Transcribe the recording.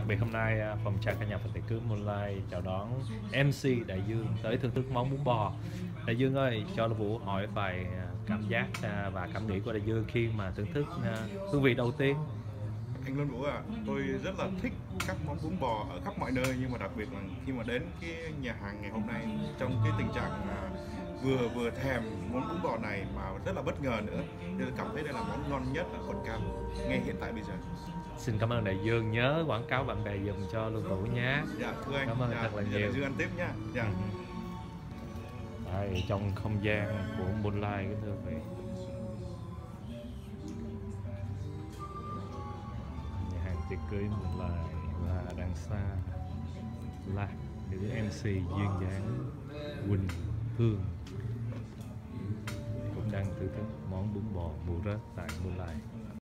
biệt hôm nay phòng trà cả nhà Phật tử cứ Moonlight chào đón MC Đại Dương tới thưởng thức món bún bò. Đại Dương ơi, cho Vũ hỏi vài cảm giác và cảm nghĩ của Đại Dương khi mà thưởng thức hương vị đầu tiên. Anh Luân Vũ à, tôi rất là thích các món bún bò ở khắp mọi nơi, nhưng mà đặc biệt là khi mà đến cái nhà hàng ngày hôm nay trong cái tình trạng vừa thèm món bún bò này mà rất là bất ngờ nữa, nên cảm thấy đây là món ngon nhất ở quận Cam ngay hiện tại bây giờ. Xin cảm ơn Đại Dương, nhớ quảng cáo bạn bè dùm cho Luân Vũ nhé. Dạ thưa anh, Cảm ơn dạ, thật là giờ nhiều. Đại Dương ăn tiếp nha. Dạ. Đây, trong không gian của Moonlight cái thưa quý vị, nhà hàng tiệc cưới Moonlight và đằng xa là nữ MC duyên dáng Quỳnh Hương cũng đang thưởng thức món bún bò bù rớt tại Moonlight.